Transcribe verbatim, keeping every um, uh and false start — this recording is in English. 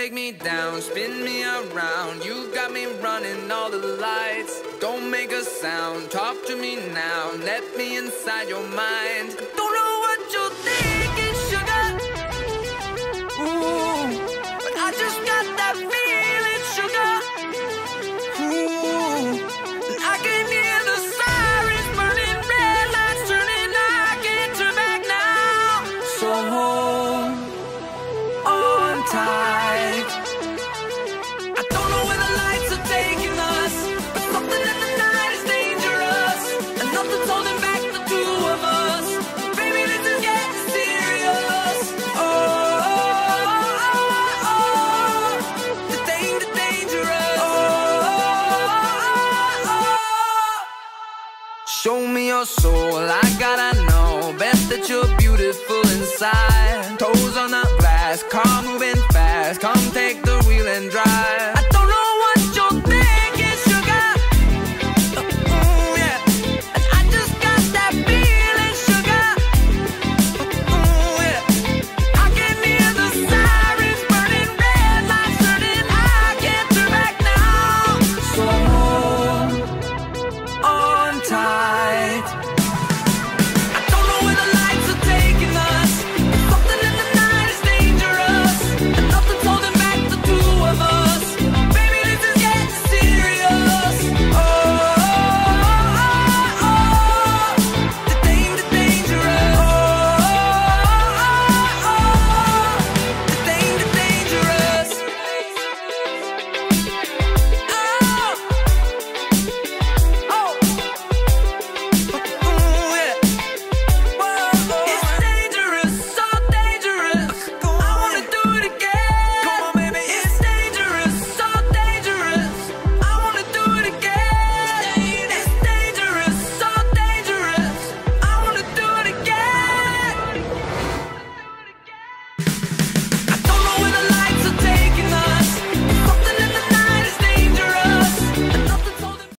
take me down, spin me around. You got me running all the lights. Don't make a sound, talk to me now. Let me inside your mind. Don't know what you're thinking, sugar. Ooh, but I just got that feeling, sugar. Ooh, and I can hear the sirens burning, red lights turning. I can't turn back now. So hold on tight. I don't know where the lights are taking us, but something in the night is dangerous, and nothing's holding back the two of us. Baby, this is getting serious. Oh, oh, oh, oh. The danger, dangerous. Oh, oh, oh. Show me your soul, I gotta know. Best that you're beautiful inside. Toes on the glass, car moving fast. Come take the